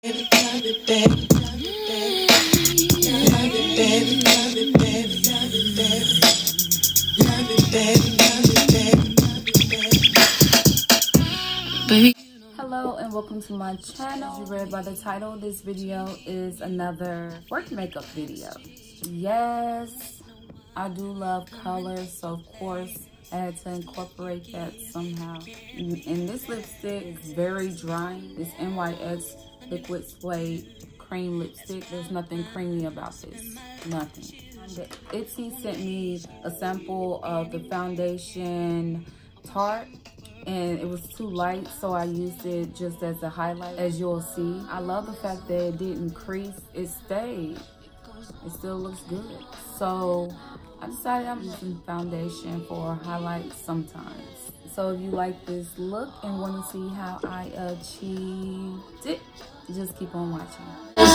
Baby, love it, baby, love it, baby, love it, baby, love it, baby, love it, baby, love it, baby, love it, baby, love it, baby. Hello and welcome to my channel. As you read by the title, this video is another work makeup video. Yes, I do love colors, so of course I had to incorporate that somehow. And this lipstick is very dry. This NYX Liquid Suede cream lipstick. There's nothing creamy about this. Nothing. Itsy sent me a sample of the foundation Tarte, and it was too light, so I used it just as a highlight. As you'll see, I love the fact that it didn't crease. It stayed. It still looks good. So I decided I'm using foundation for highlights sometimes. So if you like this look and want to see how I achieved it, just keep on watching.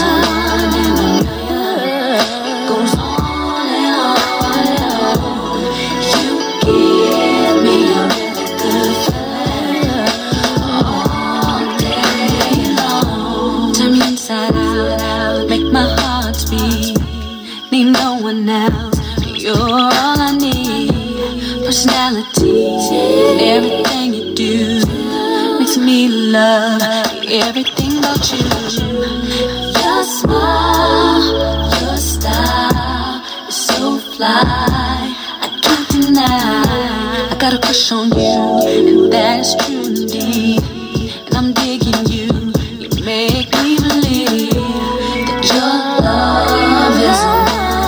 Turn me inside out, make my heart beat. Need no one else. You're all I need. Personality, everything you do makes me love everything about you. Your smile, your style is so fly, I can't deny. I got a crush on you, and that is true indeed. And I'm digging you. You make me believe that your love is a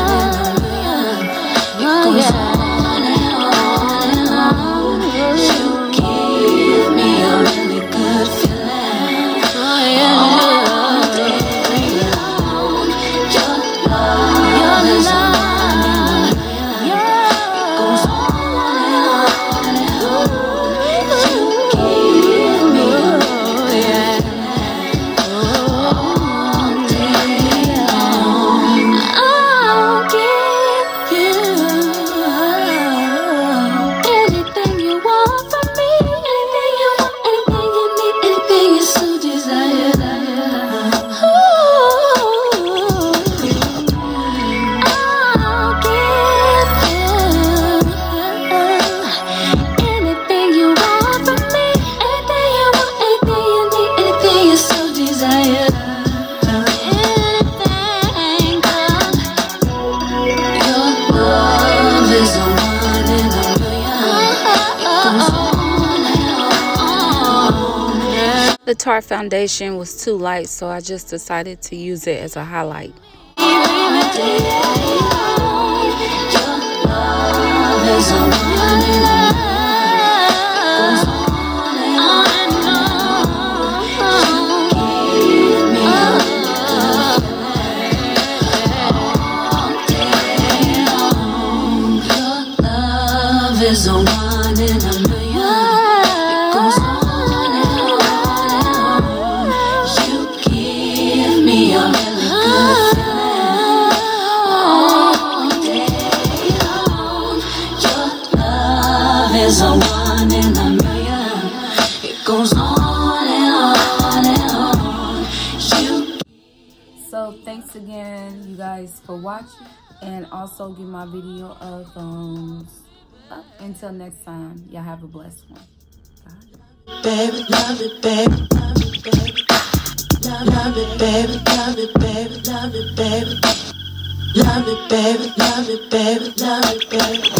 The Tarte foundation was too light, so I just decided to use it as a highlight. Is a one in a million. It goes on and you give me a really good feeling all day long. Your love is a one in a million. It goes on and on. So thanks again, you guys, for watching, and also give my video a thumbs up. Until next time, y'all have a blessed one. Bye. Baby, love it, baby, love it, baby. Love it, baby, love it, baby, love it, baby. Love it, baby, love it, baby, love it, baby.